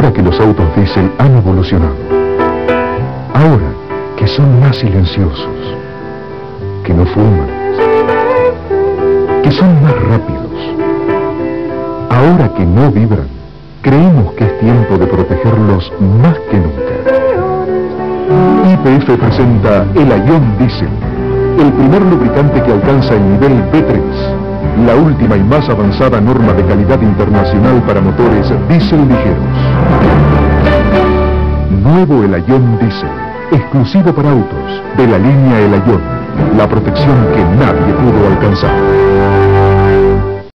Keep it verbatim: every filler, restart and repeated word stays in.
Ahora que los autos diésel han evolucionado, ahora que son más silenciosos, que no fuman, que son más rápidos, ahora que no vibran, creemos que es tiempo de protegerlos más que nunca. Y P F presenta el Ion Diesel, el primer lubricante que alcanza el nivel B tres, la última y más avanzada norma de calidad internacional para motores diésel ligeros. Nuevo el Ion Diesel, exclusivo para autos, de la línea El Ion, la protección que nadie pudo alcanzar.